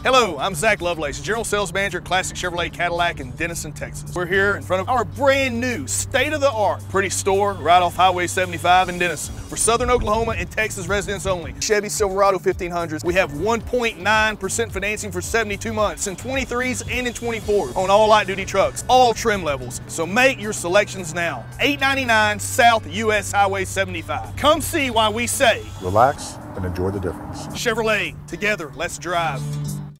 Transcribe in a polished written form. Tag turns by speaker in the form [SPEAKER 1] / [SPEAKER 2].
[SPEAKER 1] Hello, I'm Zach Lovelace, General Sales Manager at Classic Chevrolet Cadillac in Denison, Texas. We're here in front of our brand new, state-of-the-art, pretty store right off Highway 75 in Denison. For Southern Oklahoma and Texas residents only. Chevy Silverado 1500s. We have 1.9% financing for 72 months in 23s and in 24s on all light-duty trucks, all trim levels. So make your selections now. 899 South US Highway 75. Come see why we say,
[SPEAKER 2] relax and enjoy the difference.
[SPEAKER 1] Chevrolet, together, let's drive.